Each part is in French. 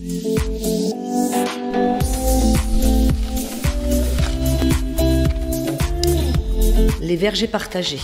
Les vergers partagés.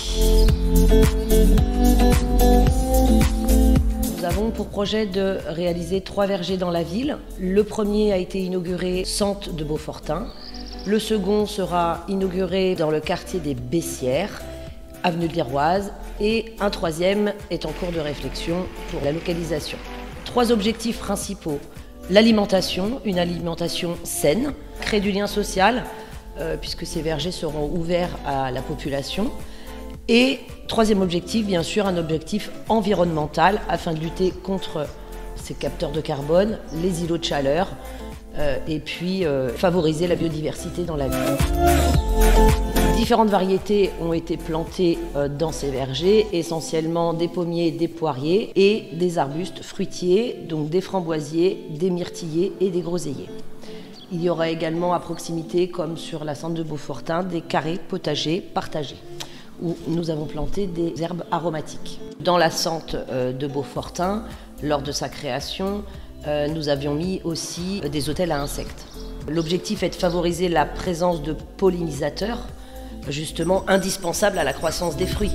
Nous avons pour projet de réaliser 3 vergers dans la ville. Le premier a été inauguré Sente de Beaufortain. Le second sera inauguré dans le quartier des Bessières, avenue de l'Iroise. Et un troisième est en cours de réflexion pour la localisation. 3 objectifs principaux. L'alimentation, une alimentation saine, créer du lien social, puisque ces vergers seront ouverts à la population. Et troisième objectif, bien sûr, un objectif environnemental afin de lutter contre ces capteurs de carbone, les îlots de chaleur, et puis favoriser la biodiversité dans la ville. Différentes variétés ont été plantées dans ces vergers, essentiellement des pommiers, des poiriers et des arbustes fruitiers, donc des framboisiers, des myrtillers et des groseilliers. Il y aura également à proximité, comme sur la Sente de Beaufortain, des carrés potagers partagés, où nous avons planté des herbes aromatiques. Dans la Sente de Beaufortain, lors de sa création, nous avions mis aussi des hôtels à insectes. L'objectif est de favoriser la présence de pollinisateurs, justement indispensables à la croissance des fruits.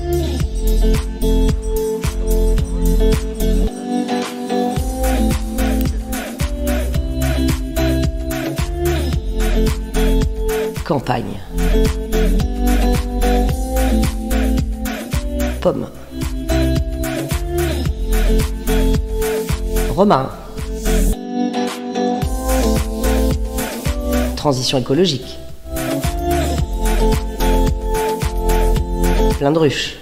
Campagne. Pommes. Romarin. Transition écologique. Plein de ruches.